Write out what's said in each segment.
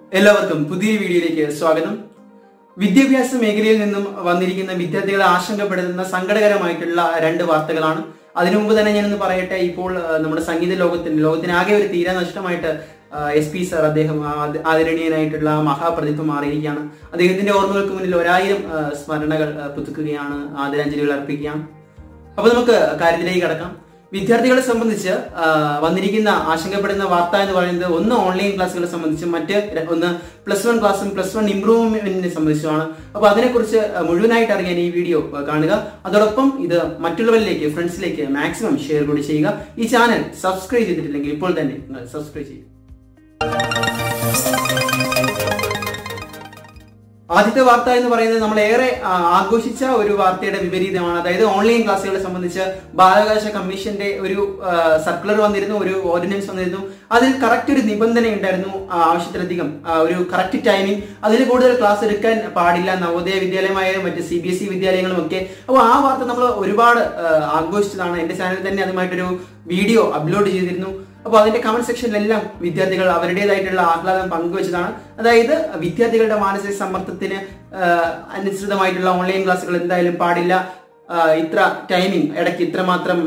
എല്ലാവർക്കും പുതിയ വീഡിയോയിലേക്ക് സ്വാഗതം. വിദ്യാഭ്യാസ മേഖലയിൽ നിന്നും വന്നിരിക്കുന്ന വിദ്യാർത്ഥികളെ ആശങ്കപ്പെടുത്തുന്ന സങ്കടകരമായിട്ടുള്ള രണ്ട് വാർത്തകളാണ്. അതിനു മുമ്പ് തന്നെ ഞാനൊന്ന് പറയട്ടെ, ഇപ്പോൾ നമ്മുടെ സംഗീത ലോകത്തിന് ആകെ ഒരു തീരാ നഷ്ടമായിട്ട് SP സർ, അദ്ദേഹം ആദരണീയനായിട്ടുള്ള മഹാപ്രതിഭ മാറിയിരിക്കുകയാണ്. അദ്ദേഹത്തിന്റെ ഓർമ്മകൾക്ക് മുന്നിൽ 1000 സ്മരണകൾ പുതുക്കുകയാണ്, ആദരാഞ്ജലികൾ അർപ്പിക്കുകയാണ്. അപ്പൊ നമുക്ക് കാര്യത്തിലേക്ക് കടക്കാം. വിദ്യാർത്ഥികളെ സംബന്ധിച്ച് വന്നിരിക്കുന്ന ആശങ്കപ്പെടുന്ന വാർത്ത എന്ന് പറയുന്നത് ഒന്ന് ഓൺലൈൻ ക്ലാസ്സുകളെ സംബന്ധിച്ചും ഒന്ന് +1 ക്ലാസ്സും +1 ഇംപ്രൂവ്മെന്റിനെ സംബന്ധിച്ചുമാണ്. അപ്പൊ അതിനെക്കുറിച്ച് മുഴുവനായിട്ട് അറിയാൻ ഈ വീഡിയോ കാണുക. അതോടൊപ്പം ഇത് മറ്റുള്ളവരിലേക്ക്, ഫ്രണ്ട്സിലേക്ക് മാക്സിമം ഷെയർ കൂടി ചെയ്യുക. ഈ ചാനൽ സബ്സ്ക്രൈബ് ചെയ്തിട്ടില്ലെങ്കിൽ ഇപ്പോൾ തന്നെ നിങ്ങൾ സബ്സ്ക്രൈബ് ചെയ്യുക. ആദ്യത്തെ വാർത്ത എന്ന് പറയുന്നത് നമ്മൾ ഏറെ ആഘോഷിച്ച ഒരു വാർത്തയുടെ വിപരീതമാണ്. അതായത് ഓൺലൈൻ ക്ലാസ്സുകളെ സംബന്ധിച്ച് ബാലാവകാശ കമ്മീഷന്റെ ഒരു സർക്കുലർ വന്നിരുന്നു, ഒരു ഓർഡിനൻസ് വന്നിരുന്നു. അതിൽ കറക്റ്റ് ഒരു നിബന്ധന ഉണ്ടായിരുന്നു, ആവശ്യത്തിലധികം ഒരു കറക്റ്റ് ടൈമിംഗ്, അതിൽ കൂടുതൽ ക്ലാസ് എടുക്കാൻ പാടില്ല, നവോദയ വിദ്യാലയമായാലും മറ്റ് CBSE വിദ്യാലയങ്ങളും ഒക്കെ. അപ്പോൾ ആ വാർത്ത നമ്മൾ ഒരുപാട് ആഘോഷിച്ചതാണ്. എന്റെ ചാനലിൽ തന്നെ അതുമായിട്ടൊരു വീഡിയോ അപ്ലോഡ് ചെയ്തിരുന്നു. അപ്പോൾ അതിന്റെ കമന്റ് സെക്ഷനിലെല്ലാം വിദ്യാർത്ഥികൾ അവരുടേതായിട്ടുള്ള ആഹ്ലാദം പങ്കുവച്ചതാണ്. അതായത് വിദ്യാർത്ഥികളുടെ മാനസിക സമ്മർദ്ദത്തിന് അനുസൃതമായിട്ടുള്ള ഓൺലൈൻ ക്ലാസ്സുകൾ എന്തായാലും പാടില്ല, ഇത്ര ടൈമിംഗ്, ഇടയ്ക്ക് ഇത്രമാത്രം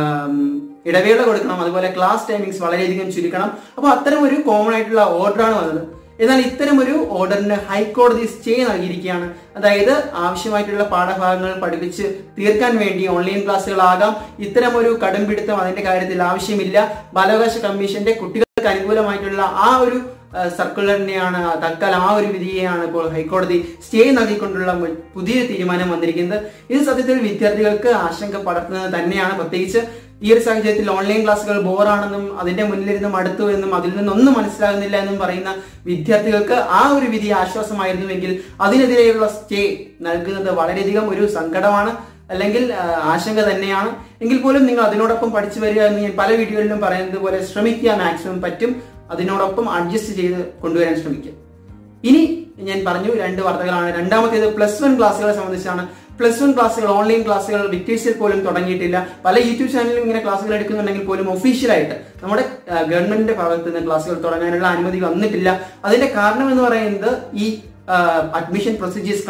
ഇടവേള കൊടുക്കണം, അതുപോലെ ക്ലാസ് ടൈമിങ്സ് വളരെയധികം ചുരുക്കണം. അപ്പോൾ അത്തരം ഒരു കോമൺ ആയിട്ടുള്ള ഓർഡറാണ് വന്നത്. എന്നാൽ ഇത്തരം ഒരു ഓർഡറിന് ഹൈക്കോടതി സ്റ്റേ നൽകിയിരിക്കുകയാണ്. അതായത് ആവശ്യമായിട്ടുള്ള പാഠഭാഗങ്ങൾ പഠിപ്പിച്ച് തീർക്കാൻ വേണ്ടി ഓൺലൈൻ ക്ലാസ്സുകളാകാം, ഇത്തരം ഒരു കടുംപിടുത്തം അതിന്റെ കാര്യത്തിൽ ആവശ്യമില്ല. ബാലാവകാശ കമ്മീഷന്റെ കുട്ടികൾക്ക് അനുകൂലമായിട്ടുള്ള ആ ഒരു സർക്കുലറിനെയാണ്, തൽക്കാലം ആ ഒരു വിധിയെയാണ് ഇപ്പോൾ ഹൈക്കോടതി സ്റ്റേ നൽകിക്കൊണ്ടുള്ള പുതിയൊരു തീരുമാനം വന്നിരിക്കുന്നത്. ഇത് സത്യത്തിൽ വിദ്യാർത്ഥികൾക്ക് ആശങ്ക പടർത്തുന്നത് തന്നെയാണ്. പ്രത്യേകിച്ച് ഈ ഒരു സാഹചര്യത്തിൽ ഓൺലൈൻ ക്ലാസ്സുകൾ ബോറാണെന്നും അതിന്റെ മുന്നിലിരുന്ന് മടുത്തു എന്നും അതിൽ നിന്നൊന്നും മനസ്സിലാകുന്നില്ല എന്നും പറയുന്ന വിദ്യാർത്ഥികൾക്ക് ആ ഒരു വിധി ആശ്വാസമായിരുന്നുവെങ്കിൽ അതിനെതിരെയുള്ള സ്റ്റേ നൽകുന്നത് വളരെയധികം ഒരു സങ്കടമാണ്, അല്ലെങ്കിൽ ആശങ്ക തന്നെയാണ്. എങ്കിൽ പോലും നിങ്ങൾ അതിനോടൊപ്പം പഠിച്ചു വരിക എന്ന് ഞാൻ പല വീഡിയോകളിലും പറയുന്നത് പോലെ ശ്രമിക്കുക, മാക്സിമം പറ്റും അതിനോടൊപ്പം അഡ്ജസ്റ്റ് ചെയ്ത് കൊണ്ടുവരാൻ ശ്രമിക്കുക. ഇനി ഞാൻ പറഞ്ഞു രണ്ട് വാർത്തകളാണ്. രണ്ടാമത്തേത് +1 ക്ലാസ്സുകളെ സംബന്ധിച്ചാണ്. +1 ക്ലാസ്സുകൾ, ഓൺലൈൻ ക്ലാസ്സുകൾ വിക്ടേഴ്സിൽ പോലും തുടങ്ങിയിട്ടില്ല. പല യൂട്യൂബ് ചാനലിലും ഇങ്ങനെ ക്ലാസ്സുകൾ എടുക്കുന്നുണ്ടെങ്കിൽ പോലും ഒഫീഷ്യലായിട്ട് നമ്മുടെ ഗവൺമെന്റിന്റെ ഭാഗത്ത് നിന്ന് ക്ലാസ്സുകൾ തുടങ്ങാനുള്ള അനുമതി വന്നിട്ടില്ല. അതിന്റെ കാരണം എന്ന് പറയുന്നത് ഈ അഡ്മിഷൻ പ്രൊസീജിയേഴ്സ്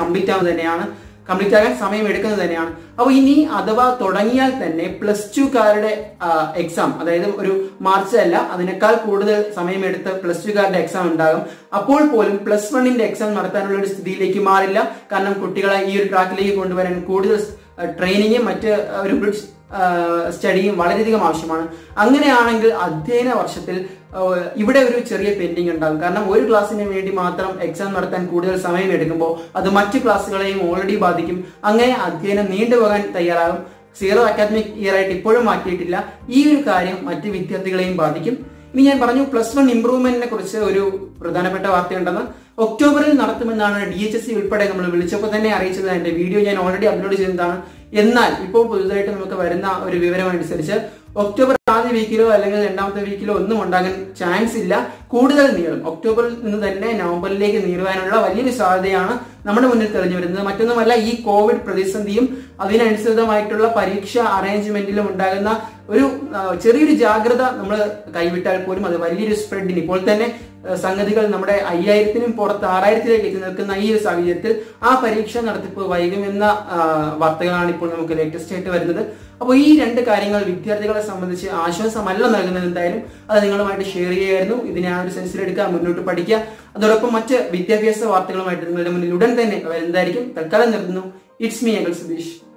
കംപ്ലീറ്റ് ആകാൻ സമയം എടുക്കുന്നത് തന്നെയാണ്. അപ്പോൾ ഇനി അഥവാ തുടങ്ങിയാൽ തന്നെ +2കാരുടെ എക്സാം, അതായത് ഒരു മാർച്ച് അല്ല അതിനേക്കാൾ കൂടുതൽ സമയമെടുത്ത് +2കാരുടെ എക്സാം ഉണ്ടാകും. അപ്പോൾ പോലും +1ന്റെ എക്സാം നടത്താനുള്ള ഒരു സ്ഥിതിയിലേക്ക് മാറില്ല. കാരണം കുട്ടികളെ ഈ ഒരു ട്രാക്കിലേക്ക് കൊണ്ടുവരാൻ കൂടുതൽ ട്രെയിനിങ്ങും മറ്റ് ഒരു ബ്രിഡ്ജ് സ്റ്റഡിയും വളരെയധികം ആവശ്യമാണ്. അങ്ങനെയാണെങ്കിൽ അധ്യയന വർഷത്തിൽ ഇവിടെ ഒരു ചെറിയ പെൻഡിങ് ഉണ്ടാകും. കാരണം ഒരു ക്ലാസ്സിന് വേണ്ടി മാത്രം എക്സാം നടത്താൻ കൂടുതൽ സമയം എടുക്കുമ്പോൾ അത് മറ്റു ക്ലാസ്സുകളെയും ഓൾറെഡി ബാധിക്കും. അങ്ങനെ അധ്യയനം നീണ്ടുപോകാൻ തയ്യാറാകും. 0 അക്കാദമിക് ഇയർ ആയിട്ട് ഇപ്പോഴും മാറ്റിയിട്ടില്ല. ഈ ഒരു കാര്യം മറ്റ് വിദ്യാർത്ഥികളെയും ബാധിക്കും. ഇനി ഞാൻ പറഞ്ഞു +1 ഇംപ്രൂവ്മെന്റിനെ കുറിച്ച് ഒരു പ്രധാനപ്പെട്ട വാർത്തയുണ്ടെന്ന്. ഒക്ടോബറിൽ നടത്തുമെന്നാണ് DHSE ഉൾപ്പെടെ നമ്മൾ വിളിച്ചപ്പോൾ തന്നെ അറിയിച്ചത്. എന്റെ വീഡിയോ ഞാൻ ഓൾറെഡി അപ്ലോഡ് ചെയ്തതാണ്. എന്നാൽ ഇപ്പോൾ പുതുതായിട്ട് നമുക്ക് വരുന്ന ഒരു വിവരം അനുസരിച്ച് ഒക്ടോബർ ആദ്യ വീക്കിലോ അല്ലെങ്കിൽ രണ്ടാമത്തെ വീക്കിലോ ഒന്നും ഉണ്ടാകാൻ ചാൻസ് ഇല്ല. കൂടുതൽ നീളും. ഒക്ടോബറിൽ നിന്ന് തന്നെ നവംബറിലേക്ക് നീളുവാനുള്ള വലിയൊരു സാധ്യതയാണ് നമ്മുടെ മുന്നിൽ തെളിഞ്ഞു വരുന്നത്. മറ്റൊന്നുമല്ല, ഈ കോവിഡ് പ്രതിസന്ധിയും അതിനനുസൃതമായിട്ടുള്ള പരീക്ഷ അറേഞ്ച്മെന്റിലും ഉണ്ടാകുന്ന ഒരു ചെറിയൊരു ജാഗ്രത നമ്മൾ കൈവിട്ടാൽ പോലും അത് വലിയൊരു സ്പ്രെഡിന്, ഇപ്പോൾ തന്നെ സംഗതികൾ നമ്മുടെ 5000-നും പുറത്ത് 6000-ലേക്ക് എത്തി നിൽക്കുന്ന ഈ ഒരു സാഹചര്യത്തിൽ ആ പരീക്ഷ നടത്തിപ്പ് വൈകുമെന്ന വാർത്തകളാണ് ഇപ്പോൾ നമുക്ക് ലേറ്റസ്റ്റ് ആയിട്ട് വരുന്നത്. അപ്പോൾ ഈ രണ്ട് കാര്യങ്ങൾ വിദ്യാർത്ഥികളെ സംബന്ധിച്ച് ആശ്വാസമല്ല നൽകുന്നത്. എന്തായാലും അത് നിങ്ങളുമായിട്ട് ഷെയർ ചെയ്യായിരുന്നു. ഇതിനെ ആ ഒരു സെൻസിലെടുക്കുക, മുന്നോട്ട് പഠിക്കുക. അതോടൊപ്പം മറ്റ് വിദ്യാഭ്യാസ വാർത്തകളുമായിട്ട് നിങ്ങളുടെ മുന്നിൽ ഉടൻ തന്നെ വരുന്നതായിരിക്കും. തൽക്കാലം നിർത്തുന്നു. It's me Akhil Sudheesh.